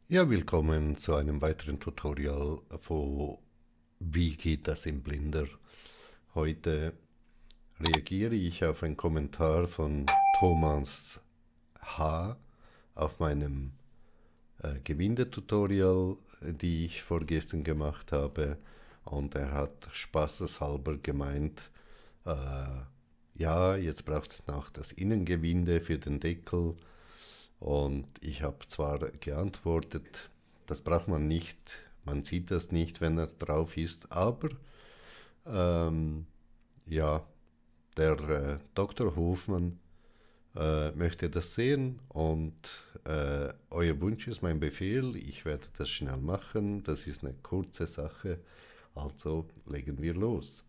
Ja, willkommen zu einem weiteren Tutorial von Wie geht das im Blender? Heute reagiere ich auf einen Kommentar von Thomas H. auf meinem Gewinde-Tutorial, die ich vorgestern gemacht habe. Und er hat spaßeshalber gemeint, äh, ja, jetzt braucht es noch das Innengewinde für den Deckel. Und ich habe zwar geantwortet, das braucht man nicht, man sieht das nicht, wenn er drauf ist, aber ähm, ja, der Dr. Hofmann möchte das sehen und euer Wunsch ist mein Befehl, ich werde das schnell machen, das ist eine kurze Sache, also legen wir los.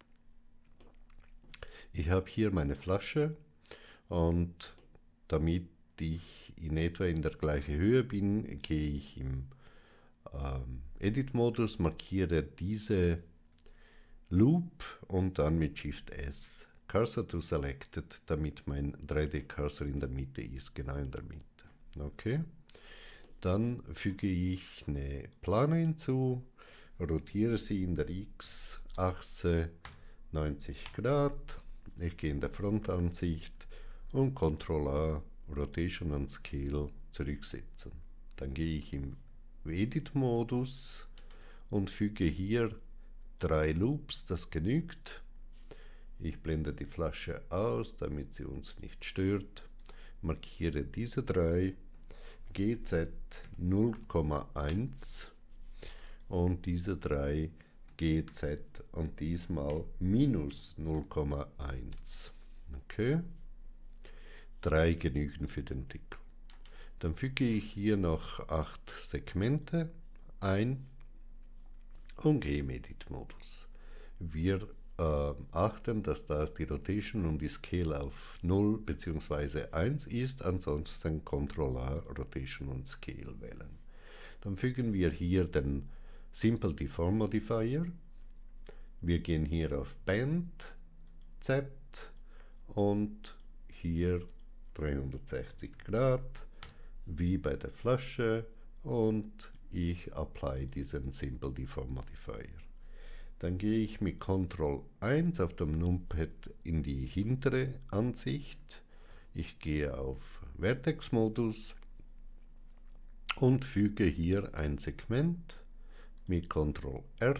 Ich habe hier meine Flasche und damit ich in etwa in der gleichen Höhe bin, gehe ich im Edit-Modus, markiere diese Loop und dann mit Shift S Cursor to Selected, damit mein 3D-Cursor in der Mitte ist, genau in der Mitte. Okay, dann füge ich eine Plane hinzu, rotiere sie in der X-Achse 90 Grad. Ich gehe in der Frontansicht und Ctrl A, Rotation and Scale zurücksetzen. Dann gehe ich im Edit-Modus und füge hier 3 Loops, das genügt. Ich blende die Flasche aus, damit sie uns nicht stört. Markiere diese 3, GZ 0,1 und diese 3 GZ und diesmal minus 0,1. Okay, 3 genügen für den Deckel. Dann füge ich hier noch 8 Segmente ein und gehe im Edit-Modus. Wir achten, dass da die Rotation und die Scale auf 0 bzw. 1 ist, ansonsten Ctrl A, Rotation und Scale wählen. Dann fügen wir hier den Simple Deform Modifier. Wir gehen hier auf Bend, Z und hier 360 Grad, wie bei der Flasche, und ich apply diesen Simple Deform Modifier. Dann gehe ich mit Ctrl 1 auf dem Numpad in die hintere Ansicht. Ich gehe auf Vertex-Modus und füge hier ein Segment mit Ctrl R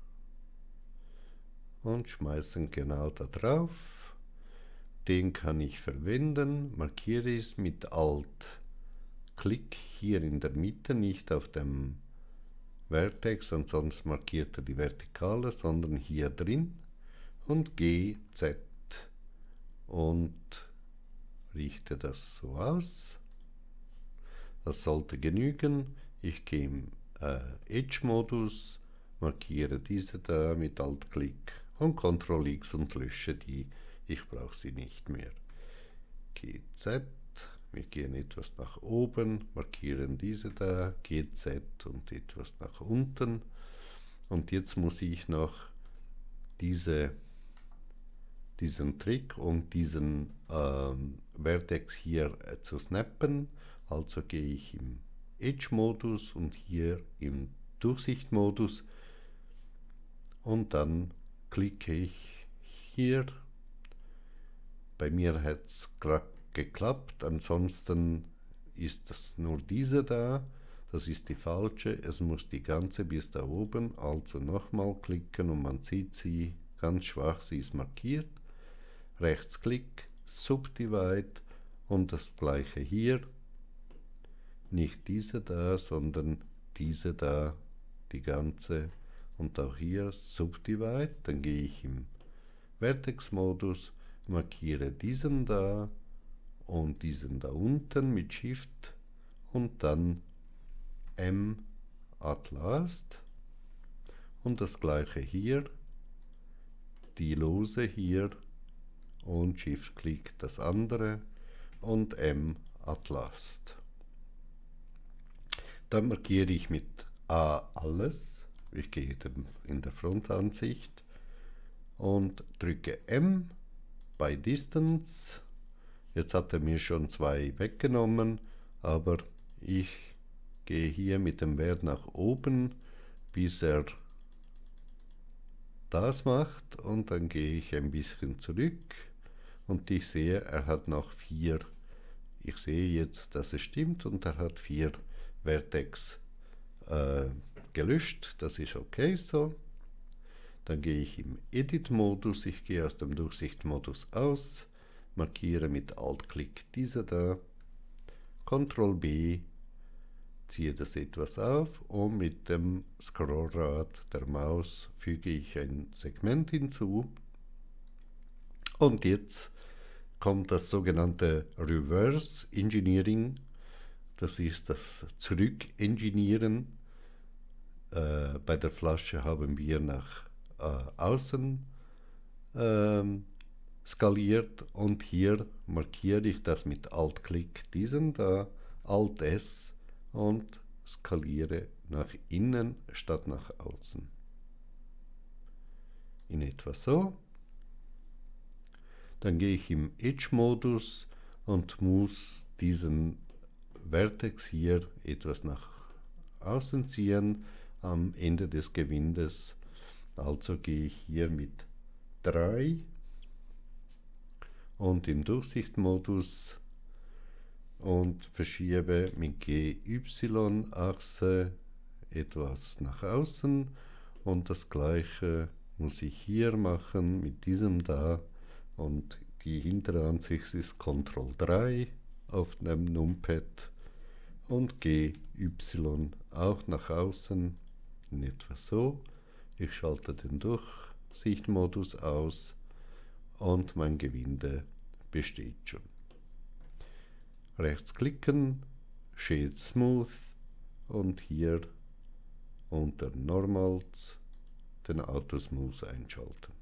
und schmeißen genau da drauf. Den kann ich verwenden, markiere es mit Alt-Klick hier in der Mitte, nicht auf dem Vertex, ansonsten markiert er die Vertikale, sondern hier drin und G, Z und richte das so aus. Das sollte genügen. Ich gehe im Edge-Modus, markiere diese da mit Alt-Klick und Ctrl X und lösche die. Ich brauche sie nicht mehr. GZ, wir gehen etwas nach oben, markieren diese da, GZ und etwas nach unten. Und jetzt muss ich noch diesen Trick, um diesen Vertex hier zu snappen. Also gehe ich im Edge-Modus und hier im Durchsicht-Modus und dann klicke ich hier. Bei mir hat es gerade geklappt, ansonsten ist das nur diese da, das ist die falsche, es muss die ganze bis da oben, also nochmal klicken und man sieht sie ganz schwach, sie ist markiert, Rechtsklick, Subdivide und das gleiche hier, nicht diese da, sondern diese da, die ganze und auch hier Subdivide, dann gehe ich im Vertex-Modus, markiere diesen da und diesen da unten mit Shift und dann M at last und das gleiche hier, die Lose hier und Shift-Klick das andere und M at last. Dann markiere ich mit A alles, ich gehe in der Frontansicht und drücke M bei Distance. Jetzt hat er mir schon 2 weggenommen, aber ich gehe hier mit dem Wert nach oben, bis er das macht, und dann gehe ich ein bisschen zurück und ich sehe, er hat noch 4. Ich sehe jetzt, dass es stimmt, und er hat 4 Vertex gelöscht. Das ist okay so. Dann gehe ich im Edit-Modus, ich gehe aus dem Durchsicht-Modus aus, markiere mit Alt-Klick diese da, Ctrl B, ziehe das etwas auf und mit dem Scrollrad der Maus füge ich ein Segment hinzu. Und jetzt kommt das sogenannte Reverse Engineering, das ist das Zurück-Engineeren. Bei der Flasche haben wir nach außen skaliert, und hier markiere ich das mit Alt-Klick, diesen da, Alt-S, und skaliere nach innen statt nach außen. In etwa so. Dann gehe ich im Edge-Modus und muss diesen Vertex hier etwas nach außen ziehen am Ende des Gewindes. Also gehe ich hier mit 3 und im Durchsichtmodus und verschiebe mit GY-Achse etwas nach außen, und das gleiche muss ich hier machen mit diesem da, und die hintere Ansicht ist Ctrl 3 auf dem Numpad und GY auch nach außen, in etwa so. Ich schalte den Durchsichtmodus aus und mein Gewinde besteht schon. Rechts klicken, Shade Smooth, und hier unter Normals den Auto Smooth einschalten.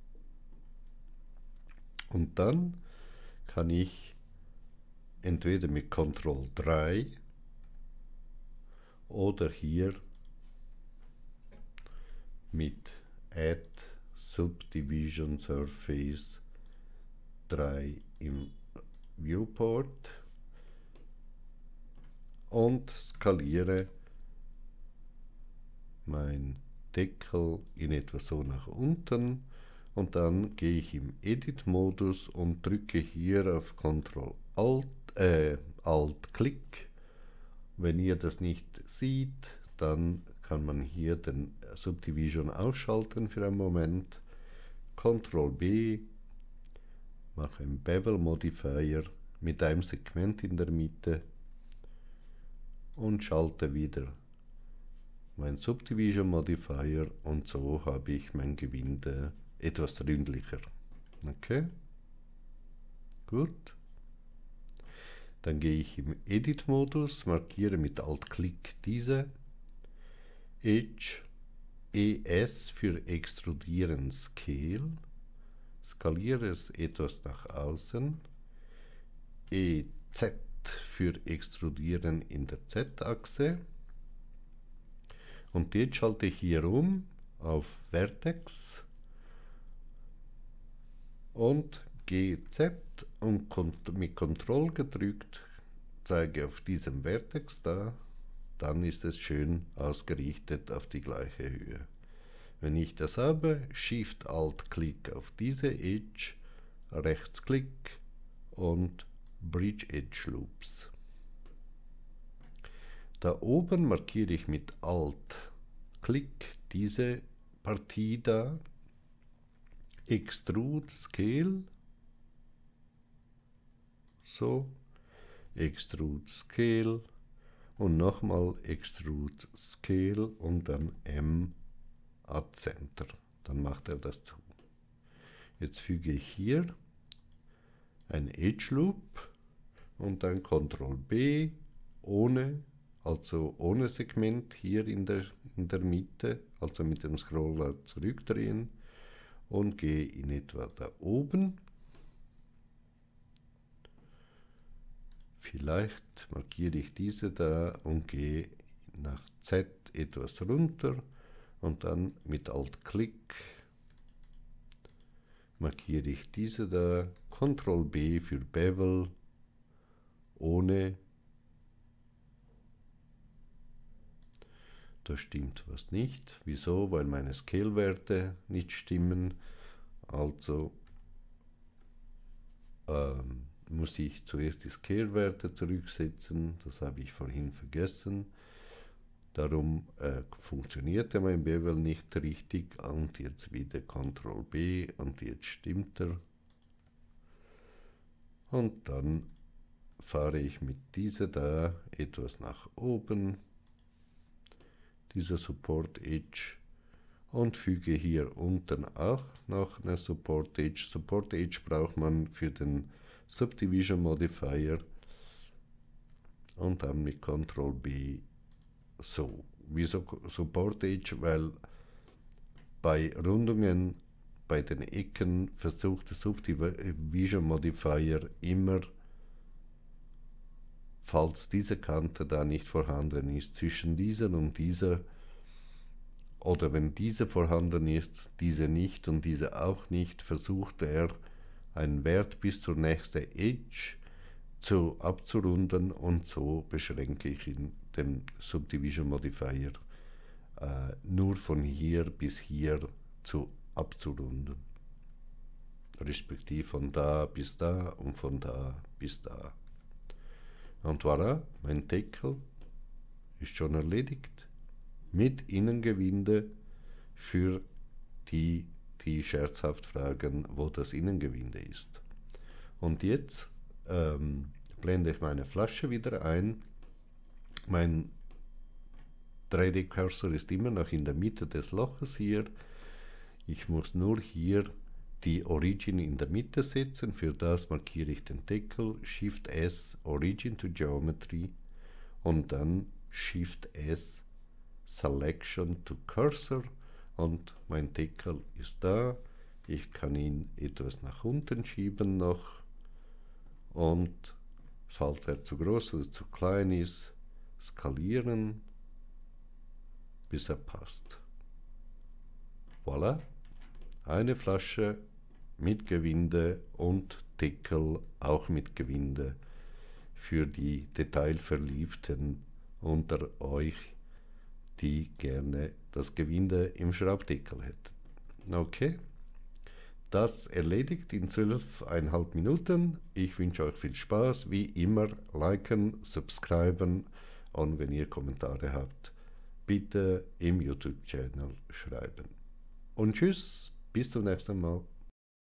Und dann kann ich entweder mit Ctrl 3 oder hier mit Add Subdivision Surface 3 im Viewport und skaliere mein Deckel in etwa so nach unten, und dann gehe ich im Edit-Modus und drücke hier auf Ctrl Alt-Klick. Wenn ihr das nicht seht, dann kann man hier den Subdivision ausschalten für einen Moment. Ctrl B, mache einen Bevel Modifier mit einem Segment in der Mitte und schalte wieder mein Subdivision Modifier, und so habe ich mein Gewinde etwas ründlicher. Okay, gut. Dann gehe ich im Edit-Modus, markiere mit Alt-Klick diese, Edge, ES für Extrudieren Scale, skaliere es etwas nach außen, EZ für Extrudieren in der Z-Achse, und jetzt schalte ich hier um auf Vertex und GZ und mit Ctrl gedrückt zeige auf diesem Vertex da, dann ist es schön ausgerichtet auf die gleiche Höhe. Wenn ich das habe, Shift-Alt-Klick auf diese Edge, Rechtsklick und Bridge Edge Loops. Da oben markiere ich mit Alt-Klick diese Partie da, Extrude Scale, so, Extrude Scale und nochmal Extrude Scale und dann M at Center. Dann macht er das zu. Jetzt füge ich hier ein Edge Loop und dann Ctrl B also ohne Segment hier in der Mitte, also mit dem Scroller zurückdrehen, und gehe in etwa da oben. Vielleicht markiere ich diese da und gehe nach Z etwas runter, und dann mit Alt-Klick markiere ich diese da, Ctrl B für Bevel, ohne Da stimmt was nicht. Wieso? Weil meine Scale-Werte nicht stimmen. Also muss ich zuerst die Scale-Werte zurücksetzen. Das habe ich vorhin vergessen. Darum funktionierte mein Bevel nicht richtig. Und jetzt wieder Ctrl B und jetzt stimmt er. Und dann fahre ich mit dieser da etwas nach oben, dieser Support Edge, und füge hier unten auch noch eine Support Edge. Support Edge braucht man für den Subdivision Modifier und dann mit Ctrl B so. Wieso Support Edge? Weil bei Rundungen, bei den Ecken versucht der Subdivision Modifier immer, falls diese Kante da nicht vorhanden ist, zwischen dieser und dieser, oder wenn diese vorhanden ist, diese nicht und diese auch nicht, versucht er einen Wert bis zur nächsten Edge abzurunden, und so beschränke ich den Subdivision Modifier nur von hier bis hier abzurunden. Respektive von da bis da und von da bis da. Und voilà, mein Deckel ist schon erledigt. Mit Innengewinde für die, die scherzhaft fragen, wo das Innengewinde ist. Und jetzt blende ich meine Flasche wieder ein. Mein 3D-Cursor ist immer noch in der Mitte des Loches hier. Ich muss nur hier die Origin in der Mitte setzen. Für das markiere ich den Deckel, Shift S, Origin to Geometry, und dann Shift S, Selection to Cursor, und mein Deckel ist da. Ich kann ihn etwas nach unten schieben noch, und falls er zu groß oder zu klein ist, skalieren, bis er passt. Voilà, eine Flasche mit Gewinde und Deckel auch mit Gewinde für die Detailverliebten unter euch, die gerne das Gewinde im Schraubdeckel hätten. Okay, das erledigt in 12,5 Minuten. Ich wünsche euch viel Spaß. Wie immer, liken, subscriben, und wenn ihr Kommentare habt, bitte im YouTube-Channel schreiben. Und tschüss, bis zum nächsten Mal.